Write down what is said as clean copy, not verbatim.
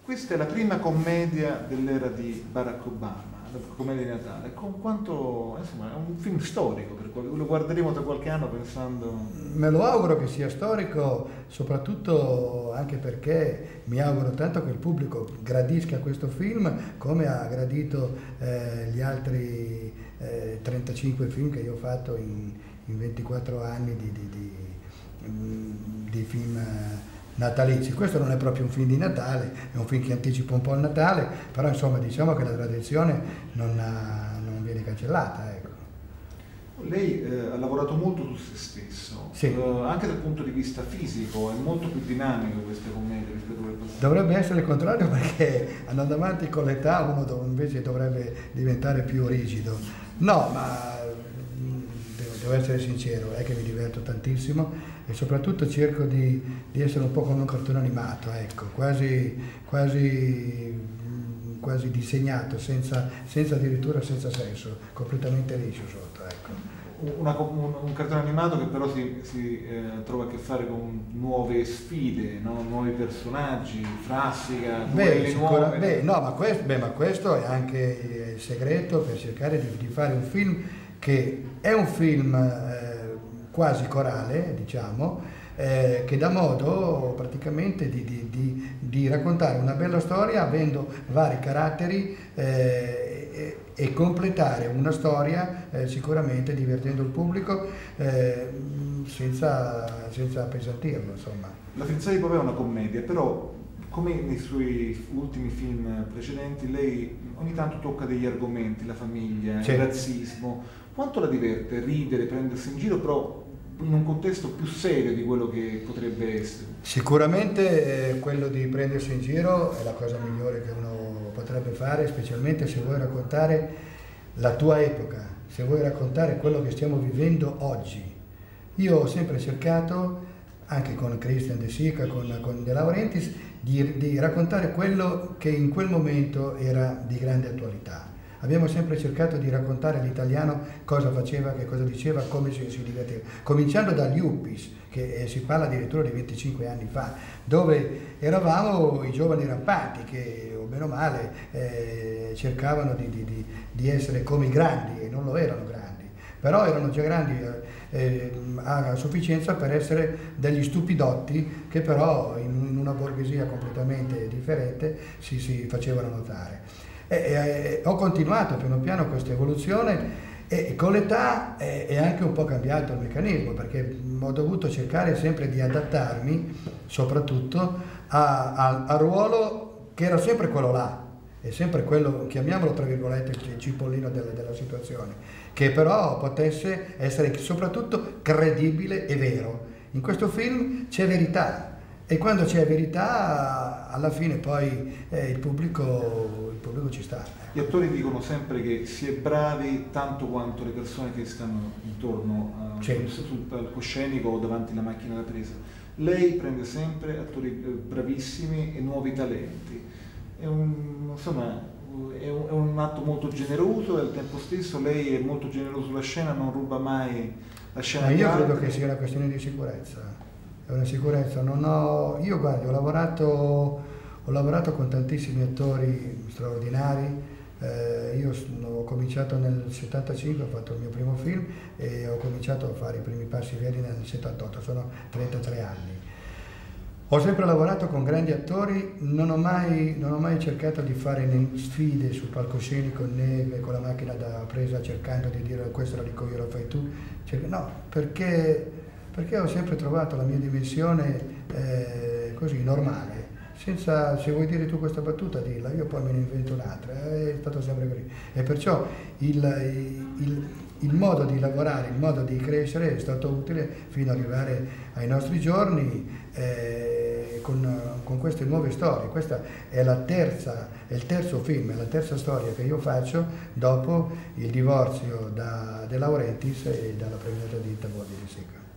Questa è la prima commedia dell'era di Barack Obama, la commedia di Natale. Con quanto, insomma, è un film storico, per cui lo guarderemo tra qualche anno pensando... Me lo auguro che sia storico, soprattutto anche perché mi auguro tanto che il pubblico gradisca questo film come ha gradito gli altri 35 film che io ho fatto in 24 anni di film natalizi. Questo non è proprio un film di Natale, è un film che anticipa un po' il Natale, però insomma diciamo che la tradizione non viene cancellata, ecco. Lei ha lavorato molto su se stesso, sì. Anche dal punto di vista fisico, è molto più dinamico questa commedia rispetto a quel passato. Dovrebbe essere il contrario, perché andando avanti con l'età uno invece dovrebbe diventare più rigido. No, ma devo essere sincero, è che mi diverto tantissimo e soprattutto cerco di essere un po' come un cartone animato, ecco, quasi disegnato, senza addirittura senza senso, completamente liscio sotto, ecco. Un cartone animato che però si trova a che fare con nuove sfide, no? Nuovi personaggi, frassica, nuove... No, ma questo è anche il segreto per cercare di fare un film che è un film quasi corale, diciamo, che dà modo praticamente di raccontare una bella storia avendo vari caratteri e completare una storia sicuramente divertendo il pubblico senza appesantirlo, insomma. La Fidanzata di Papà è una commedia, però come nei suoi ultimi film precedenti lei ogni tanto tocca degli argomenti, la famiglia, il razzismo. Quanto la diverte ridere, prendersi in giro, però in un contesto più serio di quello che potrebbe essere? Sicuramente quello di prendersi in giro è la cosa migliore che uno potrebbe fare, specialmente se vuoi raccontare la tua epoca, se vuoi raccontare quello che stiamo vivendo oggi. Io ho sempre cercato, anche con Christian De Sica, con De Laurentiis, di raccontare quello che in quel momento era di grande attualità. Abbiamo sempre cercato di raccontare all'italiano cosa faceva, che cosa diceva, come si diverteva. Cominciando dagli Yuppies, che si parla addirittura di 25 anni fa, dove eravamo i giovani rampanti che, o meno male, cercavano di essere come i grandi, e non lo erano grandi. Però erano già grandi a sufficienza per essere degli stupidotti che però in una borghesia completamente differente si facevano notare. Ho continuato piano piano questa evoluzione e con l'età è anche un po' cambiato il meccanismo, perché ho dovuto cercare sempre di adattarmi soprattutto al ruolo che era sempre quello là, è sempre quello, chiamiamolo tra virgolette, il cipollino della situazione, che però potesse essere soprattutto credibile e vero. In questo film c'è verità. E quando c'è verità, alla fine poi il pubblico ci sta. Gli attori dicono sempre che si è bravi tanto quanto le persone che stanno intorno sul palcoscenico o davanti alla macchina da presa. Lei prende sempre attori bravissimi e nuovi talenti. È un atto molto generoso e al tempo stesso lei è molto generoso sulla scena, non ruba mai la scena. Ma io credo che sia una questione di sicurezza. È una sicurezza, io guardi, ho lavorato con tantissimi attori straordinari, io ho cominciato nel 75, ho fatto il mio primo film e ho cominciato a fare i primi passi veri nel 78, sono 33 anni. Ho sempre lavorato con grandi attori, non ho mai cercato di fare sfide sul palcoscenico né con la macchina da presa cercando di dire questo lo dico io, lo fai tu, no, perché ho sempre trovato la mia dimensione così, normale, senza, se vuoi dire tu questa battuta dilla, io poi me ne invento un'altra, è stato sempre così. E perciò il modo di lavorare, il modo di crescere è stato utile fino ad arrivare ai nostri giorni con queste nuove storie. Questa è il terzo film, è la terza storia che io faccio dopo il divorzio da De Laurentiis e dalla premiata di Tavoli di Sica.